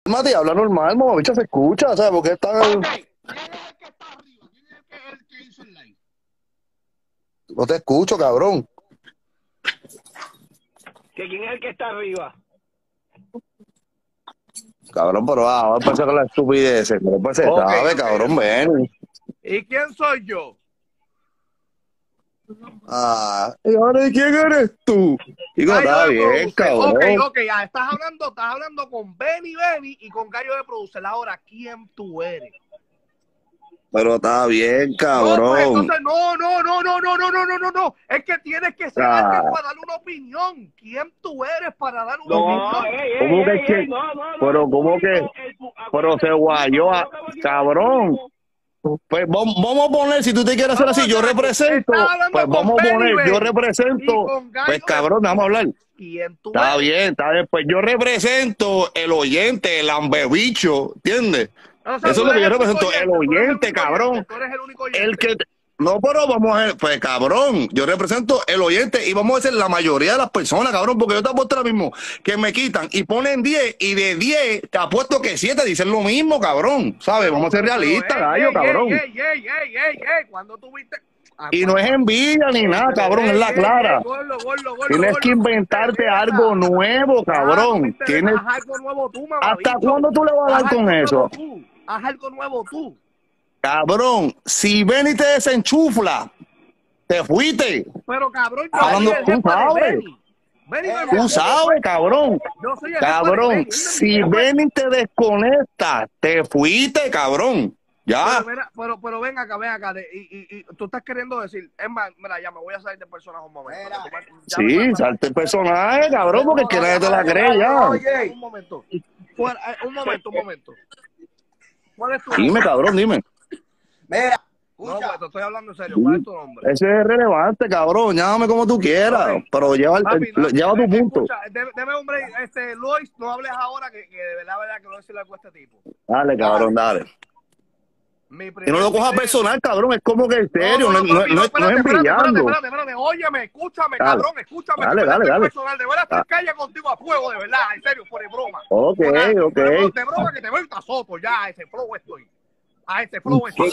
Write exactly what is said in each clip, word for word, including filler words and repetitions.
Mati, habla normal, mamabicho, se escucha, ¿sabes? Porque está... Ok, ¿quién es el que está arriba? ¿Quién es el que, el que hizo el live? No te escucho, cabrón. ¿Que quién es el que está arriba? Cabrón, pero ah, vamos a empezar con la estupidez. No pues se Ok, sabe, ok, cabrón, ok. ven. ¿Y quién soy yo? Ah, ¿y ahora de quién eres tú? Digo, Gallo está de bien, Producer. Ok, cabrón. ok, ya estás hablando, estás hablando con Benny Benny y con Gallo de Producer. Ahora, ¿quién tú eres? Pero está bien, No, pues cabrón. entonces, no, no, no, no, no, no, no, no, no, no. Es que tienes que ser Ah. alguien para darle una opinión. ¿Quién tú eres para dar una No, opinión? ey, ey, ¿Cómo que ey, es que? ey, no, no, no, Pero, el ¿cómo que? público, el pu- Pero acuérdate, se el público, guayó a... yo tengo aquí Cabrón. el público. Pues vamos, vamos a poner, si tú te quieres hacer Vamos así, yo acá, represento, estás hablando pues con vamos a Benny poner, yo Benny y represento, con Gallo pues de cabrón, vamos a hablar. ¿Quién tú Está eres? bien, está bien, pues yo represento el oyente, el ambebicho, ¿entiendes? O sea, Eso es tú lo que yo eres el represento, único el oyente, tú eres el oyente, único cabrón. oyente, tú eres el único oyente. El que... No, pero vamos a ver, pues cabrón, yo represento el oyente y vamos a decir la mayoría de las personas, cabrón, porque yo te apuesto ahora mismo que me quitan y ponen diez y de diez te apuesto que siete dicen lo mismo, cabrón, ¿sabes? Vamos a ser realistas, gallo, cabrón. Ey, ey, ey, ey, ey, ¿cuándo tuviste? Y no es envidia ni nada, cabrón, es la clara. Tienes que inventarte algo nuevo, cabrón. Tienes... Haz algo nuevo tú, mamá. ¿Hasta cuándo tú le vas a dar con eso? Haz algo nuevo tú. Cabrón, si Benny te desenchufla, te fuiste. Pero cabrón, yo Hablando, soy el tú jefe de sabes. Benny. Benny me Tú mandó sabes, después. cabrón. Yo soy el Cabrón, jefe de Benny. si Benny te desconecta, te fuiste, cabrón. Ya. Pero, mira, pero, pero ven acá, ven acá. De, y, y, y tú estás queriendo decir, es más, mira, ya me voy a salir de personaje un momento. Mira, me, sí, salte el personaje, cabrón, porque es que nadie te la cree ya. Oye, un momento. Fuera, eh, un momento, un momento. ¿Cuál es tu nombre? Dime, cabrón, dime. Mira, no, pues te estoy hablando en serio. ¿Cuál es tu nombre? Ese es relevante, cabrón. Llámame como tú quieras, okay. Pero lleva, el, Papi, no, el, lleva tu punto. Escucha, debe, debe, hombre, este, Luis, no hables ahora, que, que de verdad, verdad, que no decirle algo a este tipo. Dale, cabrón, dale. Y no lo cojas personal, cabrón, es como que en serio, no, no, no, no, no, no es brillando. Espérate, espérate, óyeme, escúchame, dale. Cabrón, escúchame. Dale, dale, dale. Personal, de verdad, estoy calle contigo a fuego, de verdad, en serio, por el broma. Ok, Porque, ok. De, de broma que te veo a soto, ya, a ese flow estoy. A ese flow estoy.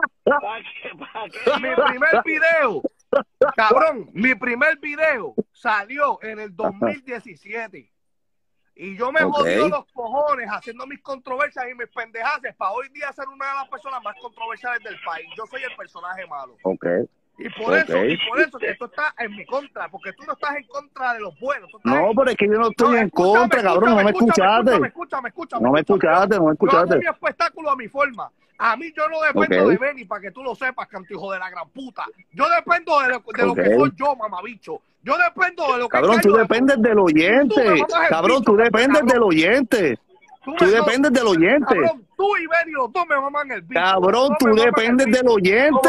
Mi primer video, cabrón, mi primer video salió en el dos mil diecisiete. Y yo me okay. jodió los cojones haciendo mis controversias y mis pendejadas para hoy día ser una de las personas más controversiales del país. Yo soy el personaje malo. Okay. Y por okay. eso, y por eso que tú estás en mi contra, porque tú no estás en contra de los buenos. No, en... pero es que yo no estoy no, en contra, cabrón, no me escuchaste. Escúchame, escúchame, escúchame. No me escuchaste, no me escuchaste. Yo hago mi espectáculo a mi forma. A mí yo no dependo okay. de Benny, para que tú lo sepas, canto hijo de la gran puta. Yo dependo de lo, de lo okay. que soy yo, mamabicho. Yo dependo de lo que... Cabrón, tú dependes del oyente. Cabrón, tú dependes del oyente. Tú, tú dependes del oyente. Cabrón, tú y Benny los dos me maman el bicho. Cabrón, tú dependes del oyente.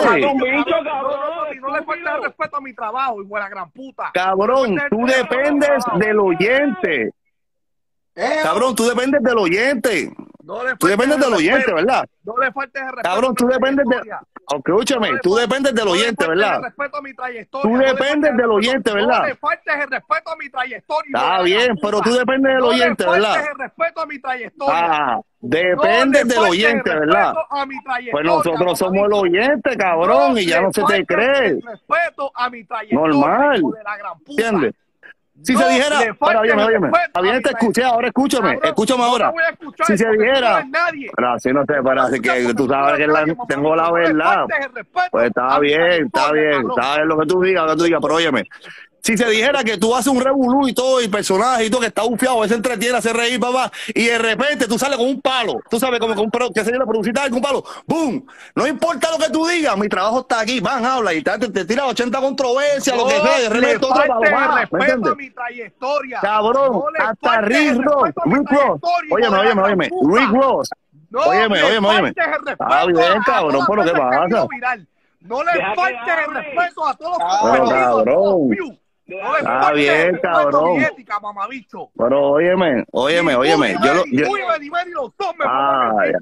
No le falta el respeto a mi trabajo, hijo de la gran puta. Cabrón, tú dependes del oyente. Cabrón, tú dependes del oyente. No tú dependes del oyente, respeto. ¿Verdad? No le faltes el respeto. Cabrón, tú dependes de... Aunque escúchame, no tú dependes del oyente, no ¿verdad? El respeto a mi trayectoria. Tú dependes no del oyente, ¿verdad? No le faltes el respeto a mi trayectoria. Está bien, pero tú dependes del oyente, ¿verdad? No le faltes el respeto a mi trayectoria. Ah, dependes del oyente, ¿verdad? A mi trayectoria, pues nosotros somos el oyente, cabrón, y ya no se te cree. El respeto a mi trayectoria. Normal. ¿Entiendes? Si no, se dijera, ahora bien, óyeme, bien te escuché, ahora escúchame, cabrón, escúchame ahora. No si se dijera, pero así no te para, así que tú sabes que la, tengo la verdad. Pues está bien, está bien, está bien lo que tú digas, lo que tú digas, pero óyeme. Si se dijera que tú haces un revolú y todo, y personaje y todo, que está bufiado, se entretiene, hace reír, papá, y de repente tú sales con un palo, tú sabes, como con un palo, que se la producita con un palo, ¡boom! No importa lo que tú digas, mi trabajo está aquí, van, habla, y te, te, te tiras ochenta controversias, no, lo que sea, de repente otro palo más, respeto a mi trayectoria. Cabrón, no hasta Rick Ross, Rick Ross, óyeme, óyeme, óyeme, Rick Ross, óyeme, óyeme, óyeme, está bien, cabrón, ¿por qué pasa? No le faltes el respeto a todos los cabrón. No está bien, cabrón. Ética, mamabicho. Pero óyeme, óyeme, óyeme. Yo lo. Yo... Ah, ya.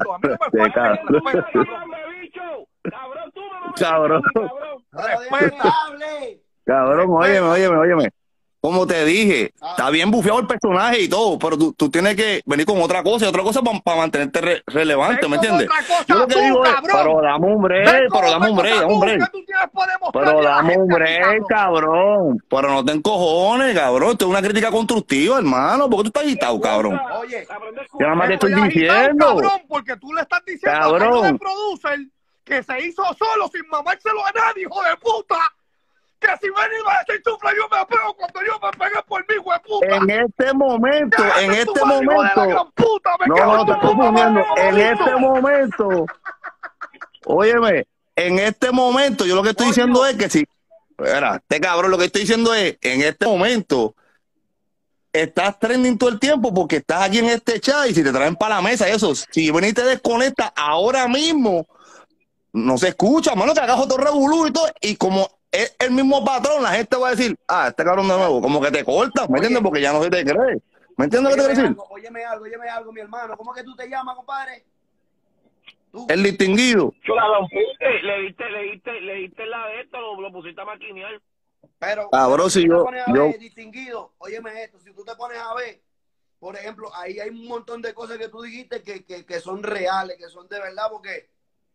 Cabrón. Cabrón, óyeme, óyeme, óyeme. como te dije, Ah. está bien bufeado el personaje y todo, pero tú, tú tienes que venir con otra cosa y otra cosa para pa mantenerte re relevante, Ven ¿me con entiendes? otra cosa Yo lo que tú, digo es, cabrón. pero dame un break, Ven con pero dame otra un break, cosa dame un tú, break. que tú tienes por demostrarle Pero a la dame un gente, break, cabrón. Pero no te encojones, cabrón. Esto es una crítica constructiva, hermano. ¿Por qué tú estás agitado, cabrón? Oye, Yo nada más te estoy estoy agitado, diciendo. cabrón, porque tú le estás diciendo a Cabrón. Jairo de producer que se hizo solo sin mamárselo a nadie, hijo de puta. Que si ven y va a decir chufla, yo me pego cuando yo me pegué por mí, hijo de puta. En este momento, Cállate en tu este madre, hijo de la momento. gran puta, me No, cago no, en estás tu mamá, confundiendo. madre, En maldito. este momento. Óyeme, en este momento, yo lo que estoy Coño. diciendo es que si. Espera, este cabrón, lo que estoy diciendo es, en este momento. Estás trending todo el tiempo porque estás aquí en este chat y si te traen para la mesa eso, si venís y te desconectas ahora mismo, no se escucha, mano, te hagas otro revolú y todo, y como es el mismo patrón, la gente va a decir, ah, este cabrón de nuevo, como que te cortan, ¿me entiendes? Porque ya no se te cree. ¿Me entiendes lo que te quiero decir? Algo, óyeme algo, óyeme algo, mi hermano. ¿Cómo que tú te llamas, compadre? ¿Tú? El distinguido. Le diste, le diste, le diste la de esto, lo, lo pusiste a maquinear. Pero, Cabrón, pero si tú yo- te pones a yo- ver, distinguido, óyeme esto, si tú te pones a ver, por ejemplo, ahí hay un montón de cosas que tú dijiste que, que, que son reales, que son de verdad, porque,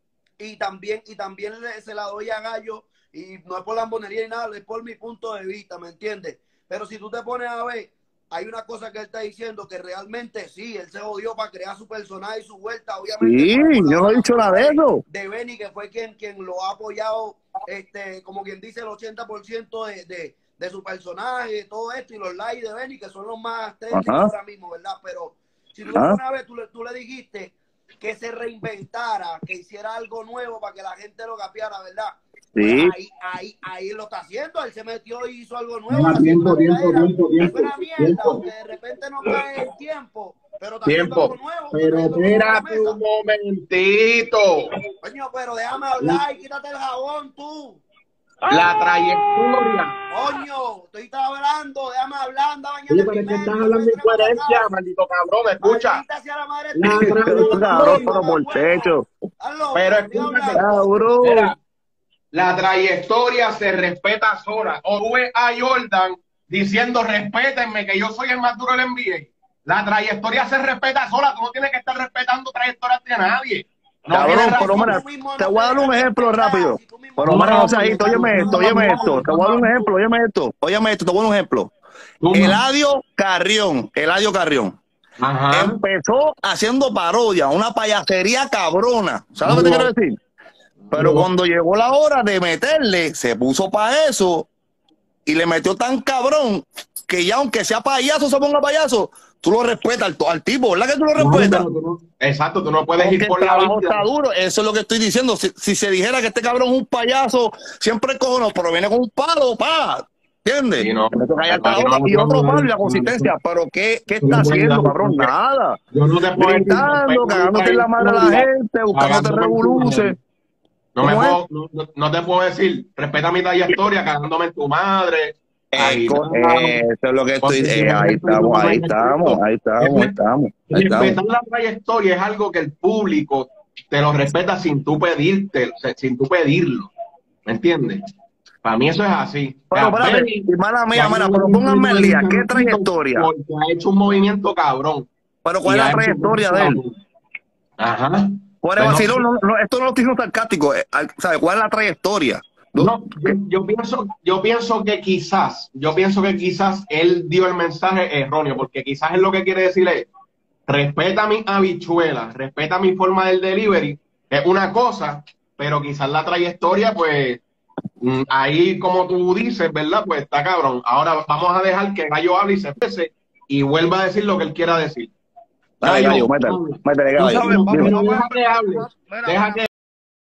y también, y también le- se la doy a Gallo, y no es por lambonería ni nada, es por mi punto de vista, ¿me entiendes? Pero si tú te pones a ver, hay una cosa que él está diciendo que realmente sí, él se jodió para crear su personaje y su vuelta, obviamente. Sí, por- por la yo no he dicho nada de eso. De Benny, que fue quien, quien lo ha apoyado, este, como quien dice, el ochenta por ciento de, de, de su personaje, todo esto, y los likes de Benny, que son los más trending Ajá. ahora mismo, ¿verdad? Pero si tú le Ajá. pones a ver, tú le, tú le dijiste que se reinventara, que hiciera algo nuevo para que la gente lo capiara, ¿verdad? Pues Sí. ahí, ahí, ahí lo está haciendo, él se metió y hizo algo nuevo. Mira, haciendo tiempo, una tiempo, tiradera, tiempo, y tiempo, fue una mierda, tiempo. aunque de repente no cae el tiempo, pero está haciendo Tiempo. algo nuevo. Pero trayendo cosas a la espérate mesa. un momentito. Coño, pero déjame hablar y quítate el jabón tú. La trayectoria. Coño, estoy hablando, déjame hablar, anda Oye, bañando pero es que estás hablando incoherencia, maldito cabrón, escucha. La Cabrón, pero por techo. Pero escúchate, Cabrón. Mira, la trayectoria se respeta sola. O tú ves a Jordan diciendo respétenme que yo soy el más duro del N B A. La trayectoria se respeta sola. Tú no tienes que estar respetando trayectorias de nadie. No Cabrón, tienes pero razón. mira, te voy a dar un ejemplo rápido. Pero mira, Joséito, óyeme esto, óyeme esto. Te voy a dar un ejemplo, óyeme esto. Óyeme esto, te voy a dar un ejemplo. Tú no. Eladio Carrión, Eladio Carrión. Ajá. Empezó haciendo parodia, una payasería cabrona. ¿Sabes lo que te No. quiero decir? Pero No. cuando llegó la hora de meterle, se puso para eso y le metió tan cabrón que ya aunque sea payaso, se ponga payaso, tú lo respetas al, al tipo, ¿verdad que tú lo Claro, respetas? pero tú no- Exacto, tú no puedes Porque ir el por la trabajo vida. está duro, eso es lo que estoy diciendo. Si, si se dijera que este cabrón es un payaso, siempre cojones, pero viene con un palo, pa, ¿entiendes? Sí, no. Me toca allá Aquí no, y no, otro no, palo y no, la no, consistencia, no. pero ¿qué, qué Tú no está puedes haciendo, dar- cabrón? Nada. Yo no te puedo decir Gritando, respeto cagándote en la mano a la trayectoria, gente, buscándote cagándome en tu revoluces. madre. No, me ¿Cómo es? puedo, no, no- no te puedo decir, respeta mi trayectoria cagándome en tu madre. Ahí Eh, co- no. eh, eso es lo que estoy. Porque eh, ahí estamos, ahí estamos, ahí estamos, ahí estamos. Ahí estamos. respetar la trayectoria es algo que el público te lo respeta sin tú pedirte, sin tú pedirlo. ¿Me entiendes? Para mí eso es así. Pero O sea, espérate, Benny, y mala mía, ya mala, no pero es pónganme un el día, ¿qué movimiento trayectoria? Porque ha hecho un movimiento cabrón. Pero ¿cuál Y es la ha hecho trayectoria un de él? cabrón. Ajá. ¿Cuál es Pero- vacilón? No, no, esto no lo estoy diciendo sarcástico, eh, al- ¿sabes? ¿Cuál es la trayectoria? No, yo, yo pienso, yo pienso que quizás, yo pienso que quizás él dio el mensaje erróneo, porque quizás él lo que quiere decir es, respeta mis habichuelas, respeta mi forma del delivery, es una cosa, pero quizás la trayectoria, pues, mm, ahí como tú dices, ¿verdad? Pues está cabrón. Ahora vamos a dejar que Gallo hable y se exprese y vuelva a decir lo que él quiera decir. Dale, Gallo, Gallo, métele, habla. métele, Tú Gallo. sabes, Dime. pero deja que hable, Mira, deja mira. que